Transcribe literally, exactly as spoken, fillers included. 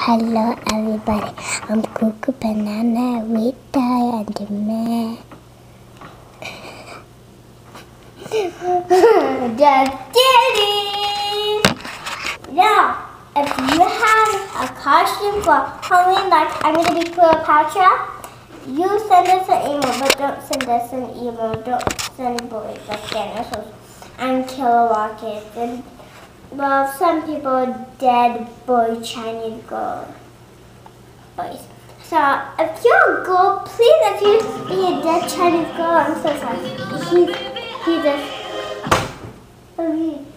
hello everybody. I'm Cuckoo Banana with Ty and me. Just kidding! Now, if you have a costume for Halloween, like I'm going to be Cleopatra, you send us an email, but don't send us an email. Don't send boys like dinosaurs and killer rockets and, well, some people dead boy Chinese girl boys. So if you're a girl, please, if you be a dead Chinese girl, I'm so sorry. He's, he's a, oh, he,